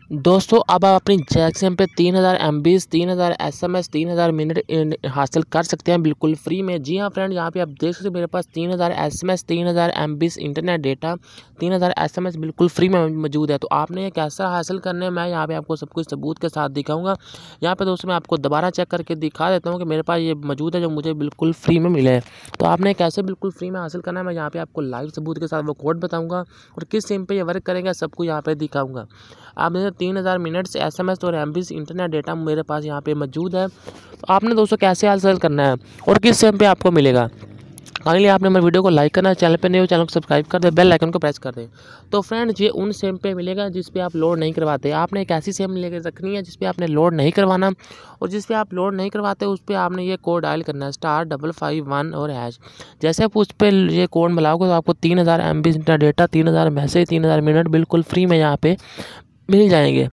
दोस्तों अब आप अपनी जैक सिम पे 3000 MB 3000 SMS 3000 मिनट हासिल कर सकते हैं बिल्कुल फ्री में। जी हाँ फ्रेंड, यहाँ पे आप देख सकते हैं मेरे पास 3000 SMS 3000 MB internet data 3000 SMS बिल्कुल फ्री में मौजूद है। तो आपने ये कैसा हासिल करना है, मैं यहाँ पे आपको सब कुछ सबूत के साथ दिखाऊंगा। यहाँ पे दोस्तों मैं आपको दोबारा चेक करके दिखा देता हूँ कि मेरे पास ये मौजूद है जो मुझे बिल्कुल फ्री में मिले है। तो आपने कैसे बिल्कुल फ्री में हासिल करना है, मैं यहाँ पे आपको लाइव सबूत के साथ वो कोड बताऊँगा और किस सिम पे ये वर्क करेगा सबको यहाँ पे दिखाऊँगा। आप 3000 मिनट्स SMS और MB इंटरनेट डेटा मेरे पास यहाँ पे मौजूद है। तो आपने दोस्तों कैसे हासिल करना है और किस सिम पे आपको मिलेगा। फाइनली आपने मेरे वीडियो को लाइक करना है, चैनल पे नए हो चैनल को सब्सक्राइब कर दे, बेल आइकन को प्रेस कर दें। तो फ्रेंड्स ये उन सिम पे मिलेगा जिस पे आप लोड नहीं करवाते। आपने एक ऐसी सिम लेकर रखनी है जिस पे आपने लोड नहीं करवाना, और जिस पे आप लोड नहीं करवाते उस पर आपने ये कोड डायल करना है *551 और #। जैसे आप उस पर ये कोड मिलाओगे तो आपको 3000 MB internet data 3000 message 3000 minute बिल्कुल फ्री में यहाँ पे मिल जाएंगे।